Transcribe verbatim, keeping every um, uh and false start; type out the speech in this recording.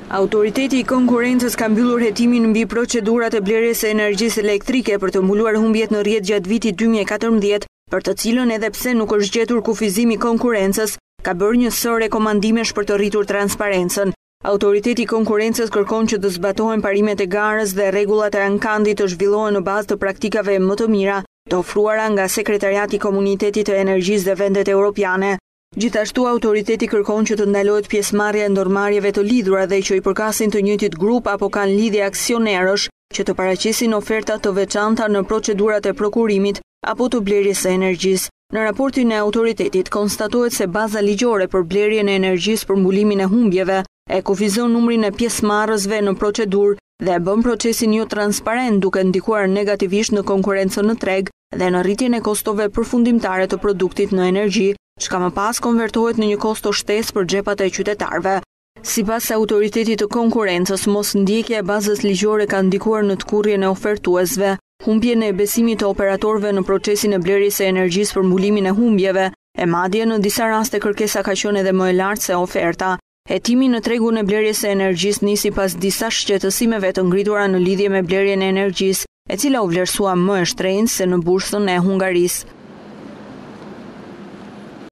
Autoriteti i konkurrencës ka mbyllur hetimin mbi procedurat e blerjes së energjisë elektrike për të mbuluar humbjet në rrjet gjatë vitit dy mijë e katërmbëdhjetë, për të cilën edhe pse nuk është gjetur kufizim i konkurrencës, ka bërë një sër rekomandimesh për të rritur transparencën. Autoriteti i konkurrencës kërkon që të zbatohen parimet e garës dhe rregullat e ankandit të zhvillohen në bazë të praktikave më të mira, të ofruara nga Sekretariati i Komunitetit të Energjisë dhe vendet europiane. Gjithashtu, autoriteti kërkon që të ndalohet pjesëmarrja e ndërmarrjeve të lidhura dhe që i përkasin të njëjtit grup apo kanë lidhje aksionerësh që të paraqesin oferta të veçanta në procedurat e prokurimit apo të blerjes së energjisë. Në raportin e autoritetit konstatohet se baza ligjore për blerjen e energjisë për mbulimin e humbjeve e kufizon numrin e pjesëmarrësve në procedurë dhe e bën procesin jo transparent, duke ndikuar negativisht në konkurrencën në treg dhe në rritjen e kostove përfundimtare të produktit në energji, çka më pas konvertohet në një kosto shtesë për xhepat e qytetarëve. Sipas autoritetit të konkurrencës, mosndjekja e bazës ligjore ka ndikuar në tkurrjen e ofertuesve, humbjen e besimit të operatorëve në procesin e blerjes së energjisë për mbulimin e humbjeve, e madje në disa raste kërkesa ka qenë edhe më e lartë se oferta. Hetimi në tregun e blerjes së energjisë nisi pas disa shqetësimeve të ngritura në lidhje me blerjen e energjisë, e cila u vlerësua më e shtrenjtë se në bursën e Hungarisë.